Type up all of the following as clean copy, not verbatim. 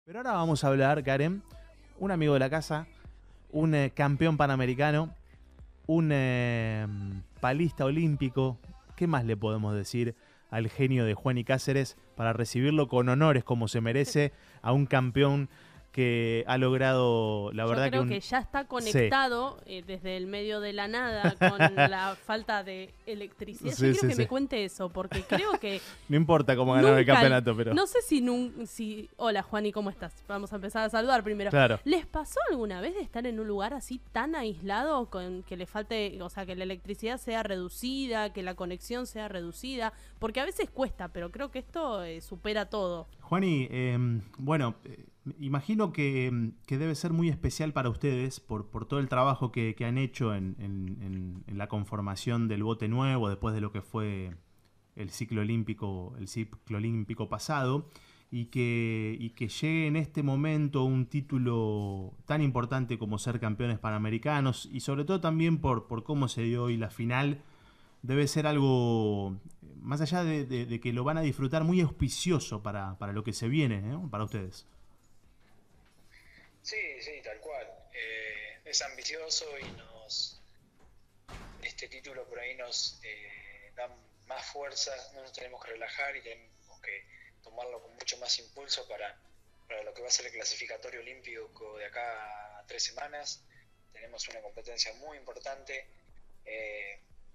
Pero ahora vamos a hablar, Karen, un amigo de la casa, un campeón panamericano, un palista olímpico. ¿Qué más le podemos decir al genio de Juan y Cáceres para recibirlo con honores como se merece a un campeón que ha logrado, la Yo verdad que creo que un... ya está Sí, conectado desde el medio de la nada con la falta de electricidad. Yo sí, quiero sí, que sí. me cuente eso, porque creo que No importa cómo ganaron el nunca, campeonato, pero... no sé si... Hola Juani, ¿cómo estás? Vamos a empezar a saludar primero. Claro. ¿Les pasó alguna vez de estar en un lugar así tan aislado con que le falte, o sea, que la electricidad sea reducida, que la conexión sea reducida? Porque a veces cuesta, pero creo que esto supera todo. Juani, bueno, imagino que debe ser muy especial para ustedes por todo el trabajo que han hecho en la conformación del bote nuevo después de lo que fue el ciclo olímpico pasado y que llegue en este momento un título tan importante como ser campeones panamericanos y sobre todo también por cómo se dio hoy la final. Debe ser algo, más allá de que lo van a disfrutar, muy auspicioso para lo que se viene, ¿no? Para ustedes. Sí, sí, tal cual. Es ambicioso y este título por ahí nos da más fuerza, no nos tenemos que relajar y tenemos que tomarlo con mucho más impulso para lo que va a ser el clasificatorio olímpico de acá a 3 semanas. Tenemos una competencia muy importante eh,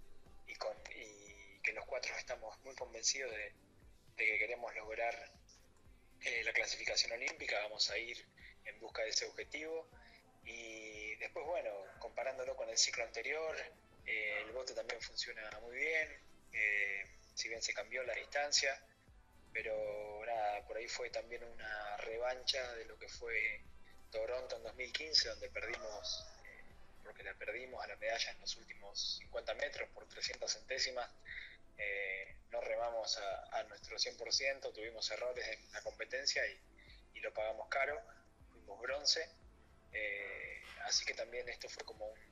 y que los cuatro estamos muy convencidos de que queremos lograr la clasificación olímpica. Vamos a ir en busca de ese objetivo y después, bueno, comparándolo con el ciclo anterior, el bote también funciona muy bien, si bien se cambió la distancia, pero nada, por ahí fue también una revancha de lo que fue Toronto en 2015, donde perdimos, porque la perdimos a la medalla en los últimos 50 metros por 300 centésimas. No remamos a nuestro 100%, tuvimos errores en la competencia y lo pagamos caro, fuimos bronce. Así que también esto fue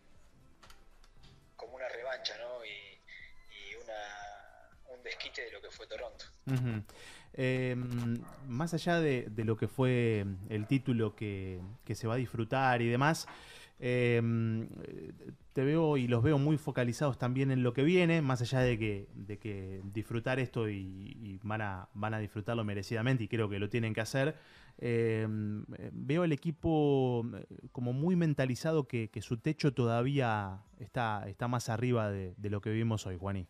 como una revancha, ¿no? Y un desquite de lo que fue Toronto. Uh-huh. Eh, Más allá de lo que fue el título que se va a disfrutar y demás, eh, te veo y los veo muy focalizados también en lo que viene, más allá de que disfrutar esto y van a disfrutarlo merecidamente y creo que lo tienen que hacer. Veo el equipo como muy mentalizado que su techo todavía está más arriba de lo que vivimos hoy, Juaní.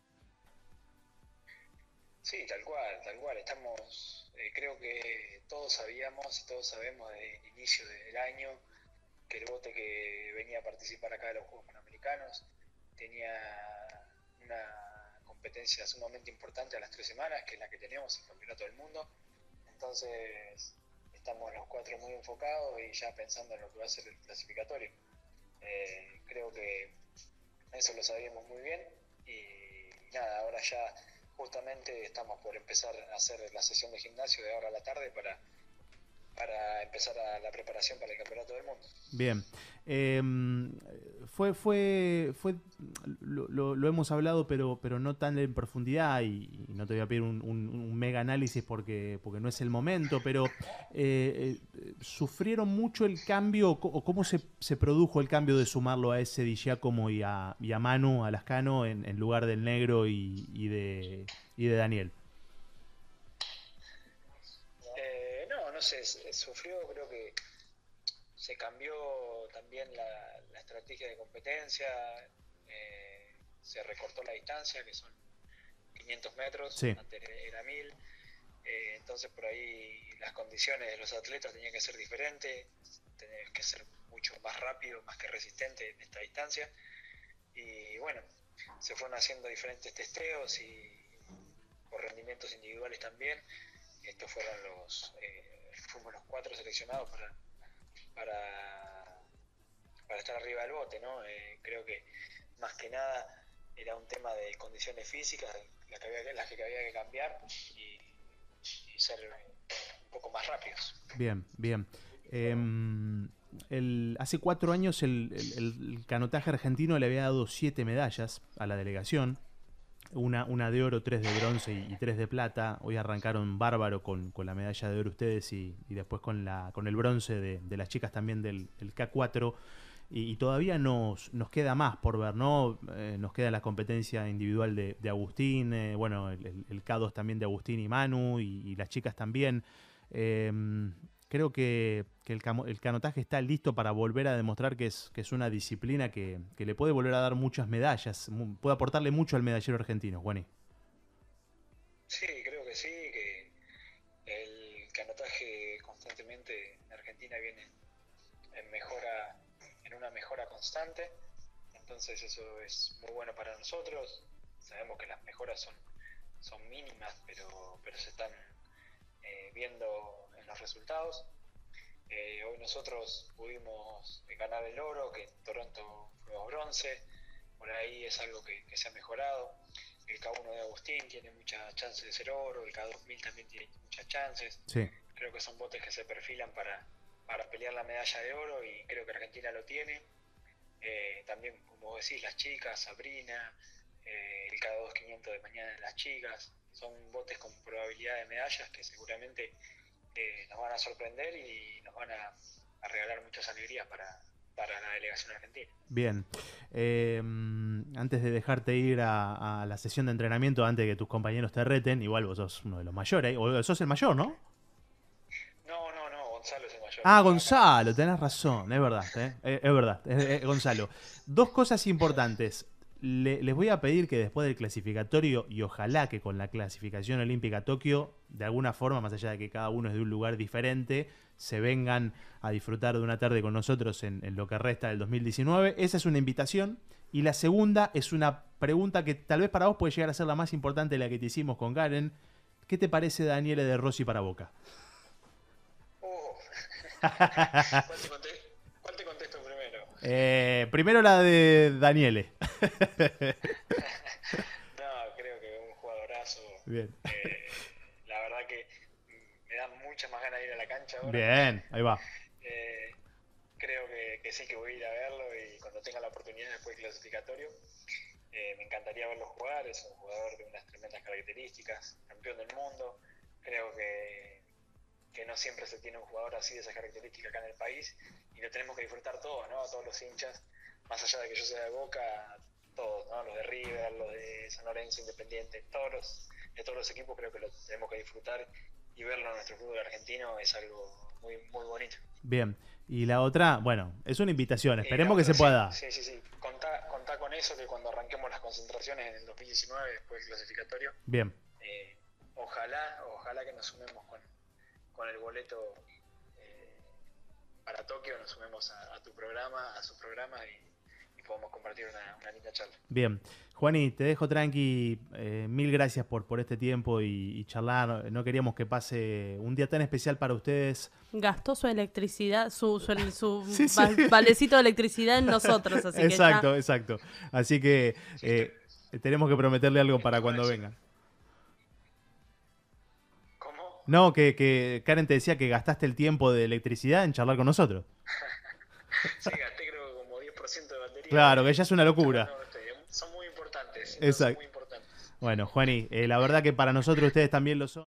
Sí, tal cual, tal cual. Creo que todos sabíamos y todos sabemos desde el inicio del año que el bote que venía a participar acá de los Juegos Panamericanos tenía una competencia sumamente importante a las 3 semanas, que es la que teníamos, el Campeonato del Mundo. Entonces estamos los cuatro muy enfocados y ya pensando en lo que va a ser el clasificatorio. Creo que eso lo sabíamos muy bien y nada, ahora ya justamente estamos por empezar a hacer la sesión de gimnasio de ahora a la tarde para empezar la preparación para el Campeonato del Mundo. Bien. Eh, lo hemos hablado, pero no tan en profundidad y no te voy a pedir un mega análisis porque no es el momento, pero ¿sufrieron mucho el cambio o cómo se produjo el cambio de sumarlo a ese Di Giacomo y a Manu, a Lascano, en lugar del negro y de Daniel? No, no sé, sufrió, creo que se cambió también la estrategia de competencia, se recortó la distancia, que son 500 metros, Sí. antes era 1000, entonces por ahí las condiciones de los atletas tenían que ser diferentes, tenían que ser mucho más rápido, más que resistente en esta distancia, y bueno, se fueron haciendo diferentes testeos y por rendimientos individuales también. Estos fuimos los cuatro seleccionados para, para estar arriba del bote, ¿no? Creo que más que nada era un tema de condiciones físicas, las que había que cambiar y ser un poco más rápidos. Bien, bien. Hace 4 años el canotaje argentino le había dado 7 medallas a la delegación. una de oro, 3 de bronce y 3 de plata. Hoy arrancaron bárbaro con la medalla de oro ustedes y después con el bronce de las chicas también del K4. Y todavía nos queda más por ver, ¿no? Nos queda la competencia individual de Agustín, bueno, el K2 también de Agustín y Manu, y las chicas también. Creo que el canotaje está listo para volver a demostrar que es una disciplina que le puede volver a dar muchas medallas, puede aportarle mucho al medallero argentino, Juani. Sí, creo que sí, que el canotaje constantemente en Argentina viene en mejora, en una mejora constante, entonces eso es muy bueno para nosotros. Sabemos que las mejoras son mínimas, pero se están viendo en los resultados. Hoy nosotros pudimos ganar el oro, que en Toronto fuimos bronce, por ahí es algo que se ha mejorado. El K1 de Agustín tiene muchas chances de ser oro, el K2000 también tiene muchas chances. Sí. Creo que son botes que se perfilan para pelear la medalla de oro y creo que Argentina lo tiene. También, como decís, las chicas, Sabrina, el K2 500 de mañana de las chicas, son botes con probabilidad de medallas que seguramente nos van a sorprender y nos van a regalar muchas alegrías para la delegación argentina. Bien. Antes de dejarte ir a la sesión de entrenamiento, antes de que tus compañeros te reten, igual vos sos uno de los mayores, o sos el mayor, ¿no? No, Gonzalo es el mayor. Ah, Gonzalo, tenés razón, es verdad, es verdad, Gonzalo. Dos cosas importantes. Les voy a pedir que después del clasificatorio, y ojalá que con la clasificación olímpica a Tokio, de alguna forma, más allá de que cada uno es de un lugar diferente, se vengan a disfrutar de una tarde con nosotros en lo que resta del 2019. Esa es una invitación. Y la segunda es una pregunta que tal vez para vos puede llegar a ser la más importante de la que te hicimos con Karen. ¿Qué te parece Daniele De Rossi para Boca? ¿Cuál te contesto primero? Primero la de Daniele. No, creo que un jugadorazo. Bien. La verdad que me da muchas más ganas de ir a la cancha ahora. Bien, ahí va. Creo que sí que voy a ir a verlo y cuando tenga la oportunidad después del clasificatorio. Me encantaría verlo jugar, es un jugador de unas tremendas características, campeón del mundo. Creo que no siempre se tiene un jugador así de esas características acá en el país y lo tenemos que disfrutar todos, ¿no? Todos los hinchas, más allá de que yo sea de Boca, todos, ¿no? Los de River, los de San Lorenzo, Independiente, de todos los equipos creo que lo tenemos que disfrutar y verlo en nuestro fútbol argentino es algo muy, muy bonito. Bien, y la otra, bueno, es una invitación, esperemos que se pueda. Sí. Contá con eso, que cuando arranquemos las concentraciones en el 2019, después del clasificatorio, bien. Ojalá que nos sumemos con el boleto para Tokio, nos sumemos a tu programa, a su programa y podamos compartir una linda charla. Bien, Juani, te dejo tranqui, mil gracias por este tiempo y charlar. No queríamos que pase un día tan especial para ustedes. Gastó su electricidad, su Sí. valecito de electricidad en nosotros, así exacto, que exacto. Así que tenemos que prometerle algo para cuando vengan. ¿Cómo? No, que Karen te decía que gastaste el tiempo de electricidad en charlar con nosotros. Sí, gasté creo como 10% de batería. Claro, que ya es una locura. Son muy importantes. Exacto. Son muy importantes. Bueno, Juani, la verdad que para nosotros ustedes también lo son.